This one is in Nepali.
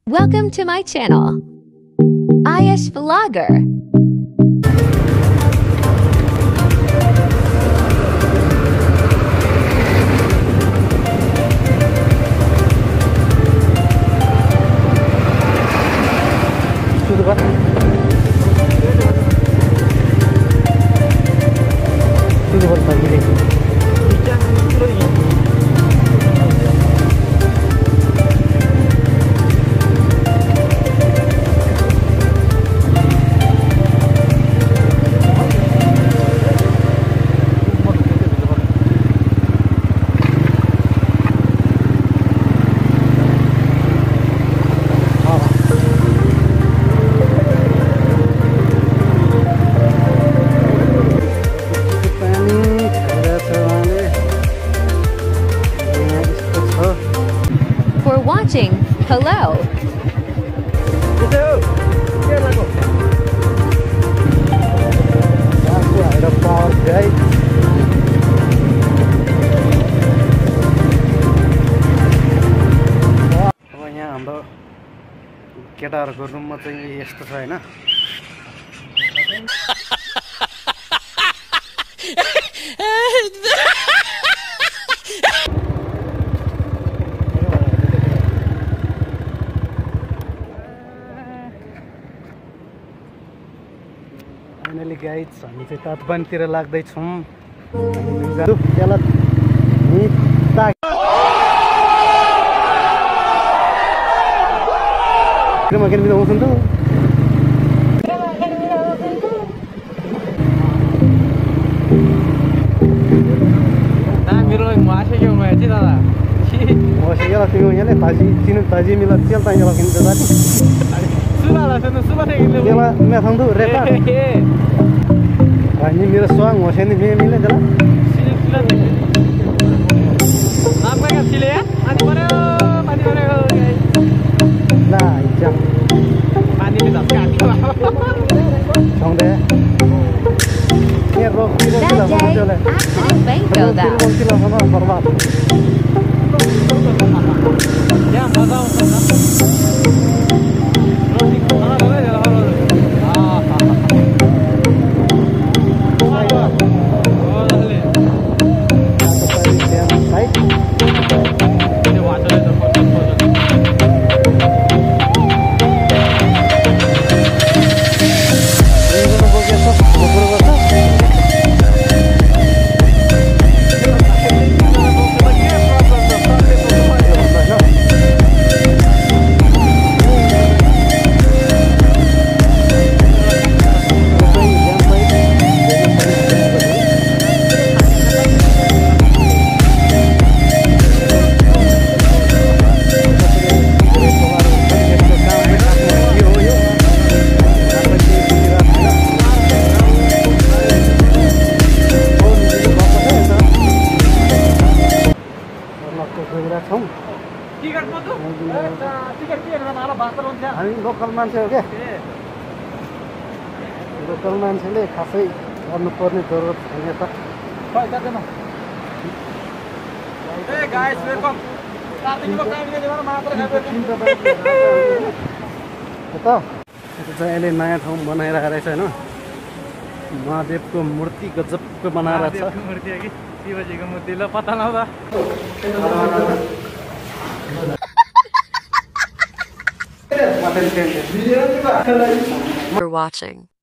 Welcome to my channel, Ayush Vlogger. For watching, hello. अब यहाँ हाम्रो केटाहरूको रुममा चाहिँ यस्तो छ हैन फाइनली गाइज हामी चाहिँ तत्वनतिर लाग्दैछौँ makin bisa ngomong tuh. Nah, miro masih yang mana sih tadi? Masih ya lah tinggalnya le taji, sini taji milat siapa tanya lagi nih tadi? Sudah lah, sudah deh gitu. Dia lah, मैं समझो रेपा. Ini miro suang, masih ini मिले जला. Apa kan sih ya? Ani mana? Nah, iya. Pani minta sekali. Songde. Ini rock itu sudah muncul. Muncul sama berbat. Ya, mana mana. Roti mana boleh jalan boleh. Oh, boleh. Baik. Ini wajar itu foto. हामी लोकल मान्छे हो के लोकल मान्छेले खासै गर्नुपर्ने जरुरत छैन त ए गाइस वेलकम कार्तिकको कामले देवर मात्र त चाहिँ अहिले नयाँ ठाउँ बनाइरहेको रहेछ हैन महादेवको मूर्ति गजबको बनाइरहेको छ मूर्ति हो कि शिवजीको मूर्ति ल पत्ता लाउँदा For watching.